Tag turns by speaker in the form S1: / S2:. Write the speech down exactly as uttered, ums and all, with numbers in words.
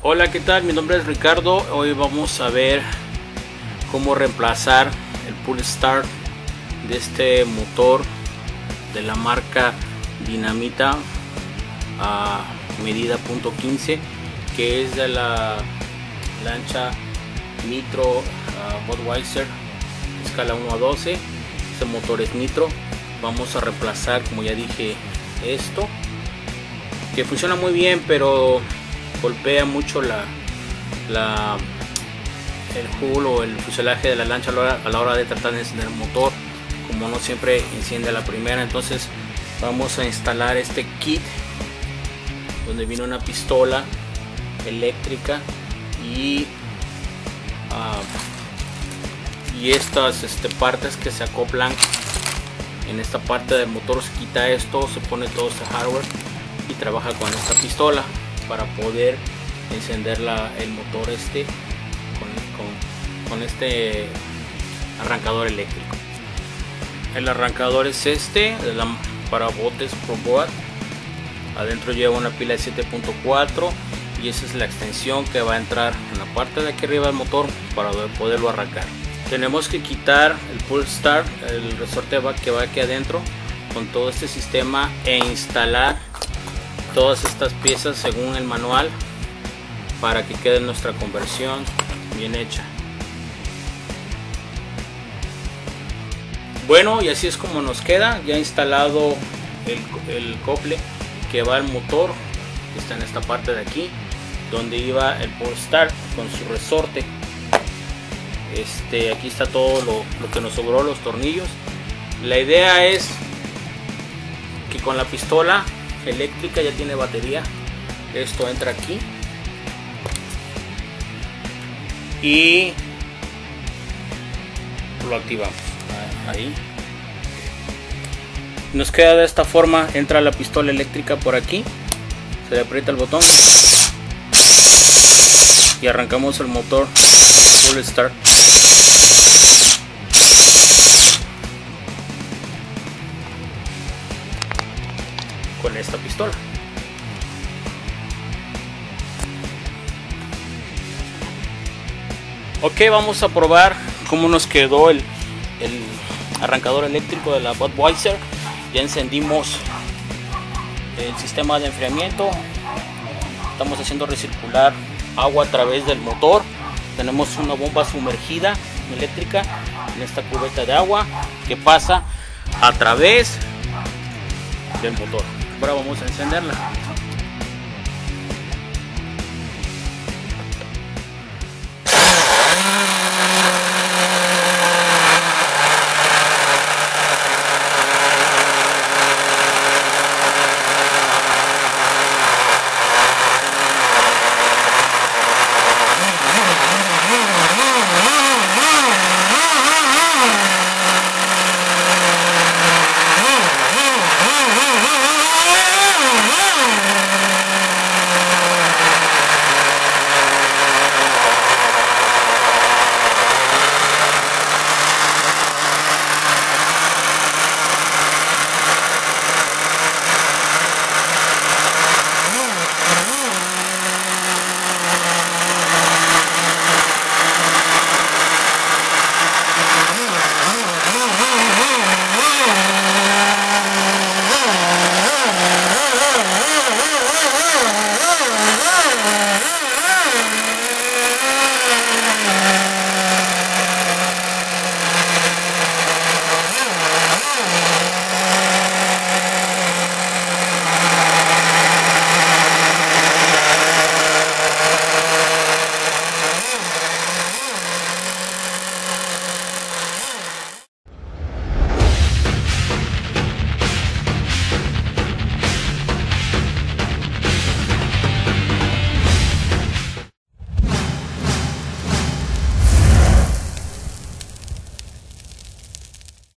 S1: Hola, ¿qué tal? Mi nombre es Ricardo. Hoy vamos a ver cómo reemplazar el pull start de este motor de la marca Dinamita a medida punto quince, que es de la lancha Nitro uh, Budweiser escala uno a doce. Este motor es Nitro. Vamos a reemplazar, como ya dije, esto que funciona muy bien, pero golpea mucho la, la el hull o el fuselaje de la lancha a la, hora, a la hora de tratar de encender el motor, como no siempre enciende a la primera. Entonces vamos a instalar este kit donde viene una pistola eléctrica y uh, y estas este, partes que se acoplan en esta parte del motor. Se quita esto, se pone todo este hardware y trabaja con esta pistola para poder encender la, el motor este con, con, con este arrancador eléctrico. El arrancador es este de la, para botes ProBoat. Adentro lleva una pila de siete punto cuatro y esa es la extensión que va a entrar en la parte de aquí arriba del motor para poderlo arrancar. Tenemos que quitar el pull start, el resorte que va aquí adentro con todo este sistema, e instalar todas estas piezas según el manual para que quede nuestra conversión bien hecha. Bueno, y así es como nos queda ya instalado el, el cople que va al motor, que está en esta parte de aquí donde iba el pull start con su resorte. Este, aquí está todo lo, lo que nos sobró, los tornillos. La idea es que con la pistola eléctrica ya tiene batería. Esto entra aquí y lo activamos ahí. Nos queda de esta forma. Entra la pistola eléctrica por aquí, se le aprieta el botón y arrancamos el motor full start. Con esta pistola. Ok, vamos a probar cómo nos quedó el, el arrancador eléctrico de la Budweiser. Ya encendimos el sistema de enfriamiento. Estamos haciendo recircular agua a través del motor. Tenemos una bomba sumergida eléctrica en esta cubeta de agua que pasa a través del motor. Ahora vamos a encenderla.